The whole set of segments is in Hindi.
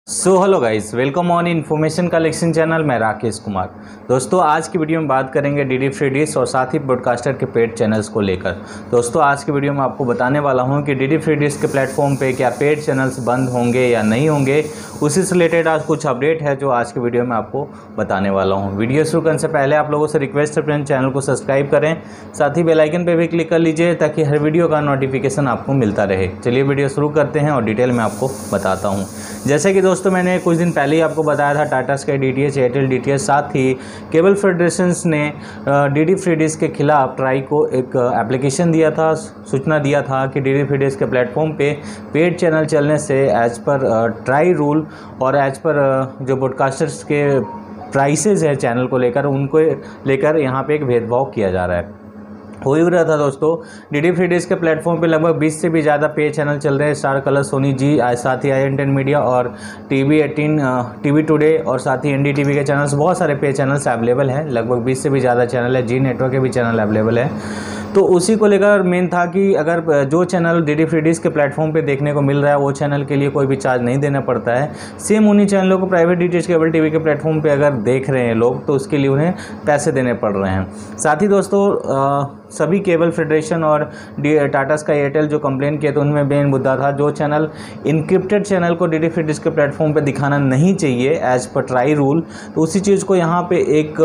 Hello guys, welcome on information collection channel. मैं राकेश कुमार। दोस्तों, आज की वीडियो में बात करेंगे डीडी फ्री डिश और साथ ही ब्रॉडकास्टर के पेड चैनल्स को लेकर। दोस्तों, आज की वीडियो में आपको बताने वाला हूं कि डीडी फ्री डिश के प्लेटफॉर्म पे क्या पेड चैनल्स बंद होंगे या नहीं होंगे। उसी से रिलेटेड आज कुछ अपडेट है जो आज की वीडियो में आपको बताने वाला हूँ। वीडियो शुरू करने से पहले आप लोगों से रिक्वेस्ट है फ्रेंड, चैनल को सब्सक्राइब करें, साथ ही बेल आइकन पर भी क्लिक कर लीजिए ताकि हर वीडियो का नोटिफिकेशन आपको मिलता रहे। चलिए वीडियो शुरू करते हैं और डिटेल में आपको बताता हूँ। जैसे कि दोस्तों, मैंने कुछ दिन पहले ही आपको बताया था, Tata Sky DTH, Airtel DTH, साथ ही केबल फेडरेशंस ने डीडी फ्री डिश के खिलाफ ट्राई को एक एप्लीकेशन दिया था, सूचना दिया था कि डीडी फ्री डिश के प्लेटफॉर्म पे पेड चैनल चलने से एज पर ट्राई रूल और एज पर जो ब्रॉडकास्टर्स के प्राइसेस है चैनल को लेकर, उनको लेकर यहाँ पे एक भेदभाव किया जा रहा है। हो ही रहा था दोस्तों, डीडी फ्री डिश के प्लेटफॉर्म पे लगभग 20 से भी ज़्यादा पे चैनल चल रहे हैं। स्टार कलर, सोनी जी, साथ ही IN10 मीडिया और TV18, टीवी टुडे और साथ ही NDTV के चैनल्स, बहुत सारे पे चैनल्स अवेलेबल हैं। लगभग 20 से भी ज़्यादा चैनल है। जी नेटवर्क के भी चैनल अवेलेबल है। तो उसी को लेकर मेन था कि अगर जो चैनल डीडी फ्री डिश के प्लेटफॉर्म पे देखने को मिल रहा है वो चैनल के लिए कोई भी चार्ज नहीं देना पड़ता है। सेम उन्हीं चैनलों को प्राइवेट डीटीएच केबल टीवी के प्लेटफॉर्म पे अगर देख रहे हैं लोग तो उसके लिए उन्हें पैसे देने पड़ रहे हैं। साथ ही दोस्तों, सभी केबल फेडरेशन और टाटा स्काई, एयरटेल जो कंप्लेन किए तो उनमें मेन मुद्दा था, जो चैनल इनक्रिप्टेड चैनल को डीडी फ्री डिश के प्लेटफॉर्म पे दिखाना नहीं चाहिए एज पर ट्राई रूल। तो उसी चीज़ को यहाँ पे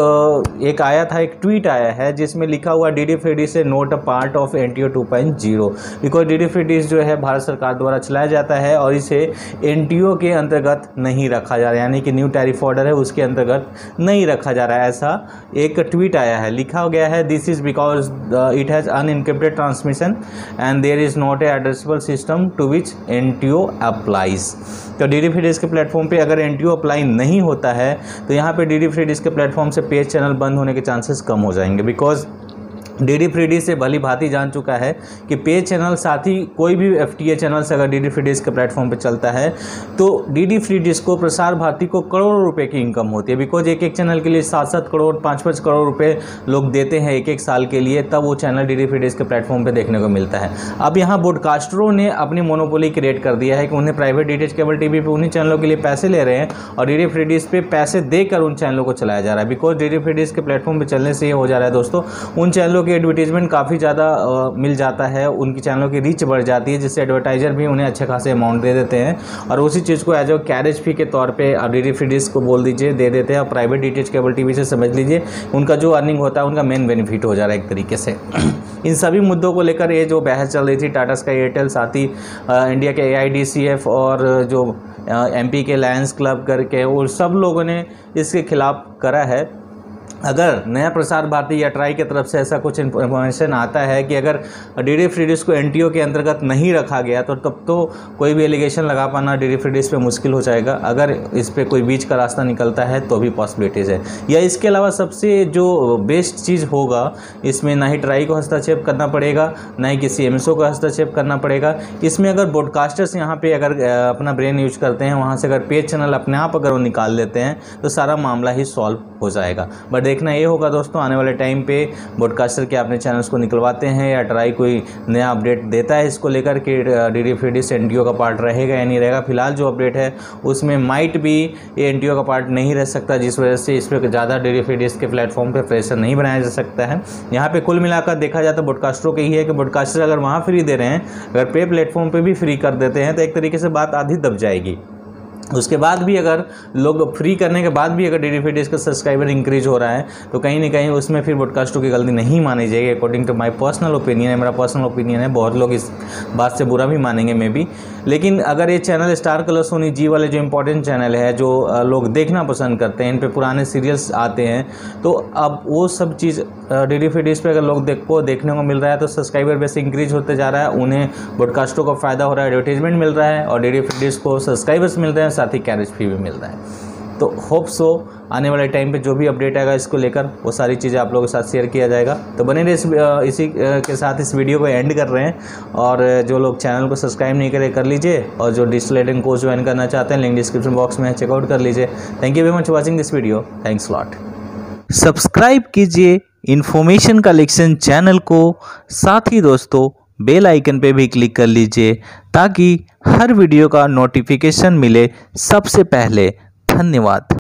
एक आया था, एक ट्वीट आया है जिसमें लिखा हुआ डीडी फ्री डिश से not a part of NTO 2.0, because DD free dish जो है भारत सरकार द्वारा चलाया जाता है और इसे NTO के अंतर्गत नहीं रखा जा रहा है, यानी कि न्यू टैरिफ ऑर्डर है उसके अंतर्गत नहीं रखा जा रहा है। ऐसा एक ट्वीट आया है, लिखा गया है, this is because it has unencrypted transmission and there is not a addressable system to which NTO applies। तो डीडी फ्री डिश के प्लेटफॉर्म पे अगर NTO अप्लाई नहीं होता है तो यहाँ पे डीडी फ्री डिश के प्लेटफॉर्म से पेज चैनल बंद होने के चांसेस कम हो जाएंगे, बिकॉज डीडी फ्री डिश से भली भांति जान चुका है कि पे चैनल, साथ ही कोई भी FTA चैनल से अगर डीडी फ्री डिश के प्लेटफॉर्म पे चलता है तो डीडी फ्री डिश को, प्रसार भारती को करोड़ों रुपए की इनकम होती है, बिकॉज एक एक चैनल के लिए 7-7 करोड़ 5-5 करोड़ रुपए लोग देते हैं एक साल के लिए, तब वो चैनल डीडी फ्री डिश के प्लेटफॉर्म पर देखने को मिलता है। अब यहाँ ब्रॉडकास्टरों ने अपनी मोनोपोली क्रिएट कर दिया है कि उन्हें प्राइवेट डीटीएच केबल टीवी पर उन्हीं चैनलों के लिए पैसे ले रहे हैं और डीडी फ्री डिश पे पैसे देकर उन चैनलों को चलाया जा रहा है। बिकॉज डीडी फ्री डिश के प्लेटफॉर्म पर चलने से ये हो जा रहा है दोस्तों, उन चैनलों की एडवर्टीजमेंट काफ़ी ज़्यादा मिल जाता है, उनकी चैनलों की रीच बढ़ जाती है, जिससे एडवर्टाइजर भी उन्हें अच्छे खासे अमाउंट दे देते हैं और उसी चीज़ को एज ए कैरेज फी के तौर पे आप डीडी फ्री डिश को बोल दीजिए दे देते हैं। और प्राइवेट डीटीएच केबल टीवी से समझ लीजिए उनका जो अर्निंग होता है उनका मेन बेनिफिट हो जा रहा है एक तरीके से। इन सभी मुद्दों को लेकर ये जो बहस चल रही थी, टाटा स्काई, एयरटेल, साथ ही इंडिया के AIDCF और जो MP के लायंस क्लब करके, और सब लोगों ने इसके खिलाफ करा है। अगर नया प्रसार भारती या ट्राई की तरफ से ऐसा कुछ इन्फॉर्मेशन आता है कि अगर डीडी फ्री डिश को NTO के अंतर्गत नहीं रखा गया तो तब तो कोई भी एलिगेशन लगा पाना डीडी फ्री डिश पे मुश्किल हो जाएगा। अगर इस पे कोई बीच का रास्ता निकलता है तो भी पॉसिबिलिटीज़ है। या इसके अलावा सबसे जो बेस्ट चीज़ होगा, इसमें ना ही ट्राई को हस्तक्षेप करना पड़ेगा, ना ही किसी MSO को हस्तक्षेप करना पड़ेगा। इसमें अगर ब्रॉडकास्टर्स यहाँ पे अगर अपना ब्रेन यूज करते हैं, वहाँ से अगर पेज चैनल अपने आप अगर वो निकाल लेते हैं तो सारा मामला ही सॉल्व हो जाएगा। बट देखना ये होगा दोस्तों, आने वाले टाइम पे ब्रॉडकास्टर के अपने चैनल्स को निकलवाते हैं या ट्राई कोई नया अपडेट देता है इसको लेकर कि डीडी फ्री डिश NTO का पार्ट रहेगा या नहीं रहेगा। फिलहाल जो अपडेट है उसमें माइट भी ये NTO का पार्ट नहीं रह सकता, जिस वजह से इस पर ज़्यादा डीडी फ्री डिश के प्लेटफॉर्म पे प्रेशर नहीं बनाया जा सकता है। यहाँ पे कुल मिलाकर देखा जाए तो ब्रॉडकास्टरों के ही है कि ब्रॉडकास्टर अगर वहाँ फ्री दे रहे हैं, अगर पे प्लेटफॉर्म पर भी फ्री कर देते हैं तो एक तरीके से बात आधी दब जाएगी। उसके बाद भी अगर लोग फ्री करने के बाद भी अगर डीडी फ्री डिश का सब्सक्राइबर इंक्रीज हो रहा है तो कहीं ना कहीं उसमें फिर ब्रॉडकास्टरों की गलती नहीं मानी जाएगी। According to my personal opinion है, मेरा पर्सनल ओपिनियन है, बहुत लोग इस बात से बुरा भी मानेंगे मे बी। लेकिन अगर ये channel Star Colors, Sony Zee वाले जो इंपॉर्टेंट चैनल है जो लोग देखना पसंद करते हैं, इन पे पुराने सीरियल्स आते हैं, तो अब वो सब चीज़ डीडी फ्री डिश पे अगर लोग देखने को मिल रहा है तो सब्सक्राइबर बेस इंक्रीज होते जा रहा है, उन्हें ब्रॉडकास्टरों का फ़ायदा हो रहा है, एडवर्टीजमेंट मिल रहा है और डीडी फ्री डिश को सब्सक्राइबर्स मिल रहे हैं, साथ ही कैरेज फी भी मिल रहा है। तो होप सो आने वाले टाइम पे जो भी अपडेट आएगा इसको लेकर वो सारी चीज़ें आप लोगों के साथ शेयर किया जाएगा। तो बने रहे, इसी के साथ इस वीडियो को एंड कर रहे हैं और जो लोग चैनल को सब्सक्राइब नहीं करे कर लीजिए और जो डिजिटल एडिटिंग कोर्स ज्वाइन करना चाहते हैं लिंक डिस्क्रिप्शन बॉक्स में चेकआउट कर लीजिए। Thank you very much watching this video. Thanks lot. Subscribe कीजिए इन्फॉर्मेशन कलेक्शन चैनल को, साथ ही दोस्तों बेल आइकन पे भी क्लिक कर लीजिए ताकि हर वीडियो का नोटिफिकेशन मिले सबसे पहले। धन्यवाद।